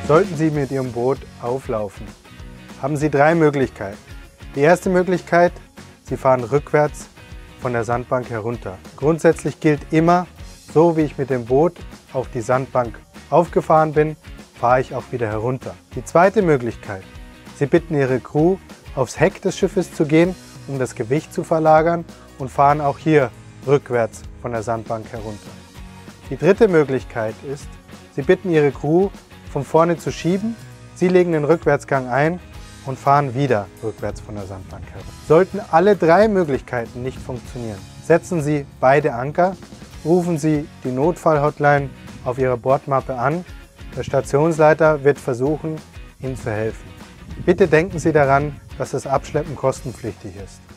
Sollten Sie mit Ihrem Boot auflaufen, haben Sie 3 Möglichkeiten. Die erste Möglichkeit, Sie fahren rückwärts von der Sandbank herunter. Grundsätzlich gilt immer, so wie ich mit dem Boot auf die Sandbank aufgefahren bin, fahre ich auch wieder herunter. Die zweite Möglichkeit, Sie bitten Ihre Crew, aufs Heck des Schiffes zu gehen, um das Gewicht zu verlagern und fahren auch hier rückwärts von der Sandbank herunter. Die dritte Möglichkeit ist, Sie bitten Ihre Crew, von vorne zu schieben, Sie legen den Rückwärtsgang ein und fahren wieder rückwärts von der Sandbank herunter. Sollten alle 3 Möglichkeiten nicht funktionieren, setzen Sie beide Anker, rufen Sie die Notfall-Hotline auf Ihrer Bordmappe an. Der Stationsleiter wird versuchen, Ihnen zu helfen. Bitte denken Sie daran, dass das Abschleppen kostenpflichtig ist.